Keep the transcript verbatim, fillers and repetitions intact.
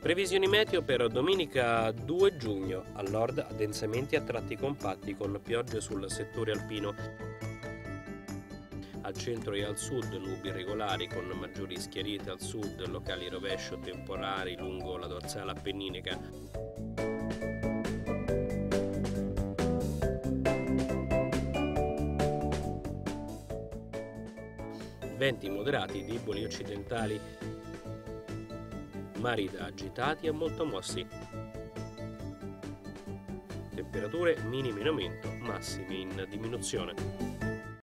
Previsioni meteo per domenica due giugno. Al nord addensamenti a tratti compatti con piogge sul settore alpino. Al centro e al sud nubi irregolari con maggiori schiarite al sud, locali rovescio temporari lungo la dorsale appenninica. Venti moderati, deboli occidentali. Mari da agitati a molto mossi. Temperature minime in aumento, massime in diminuzione.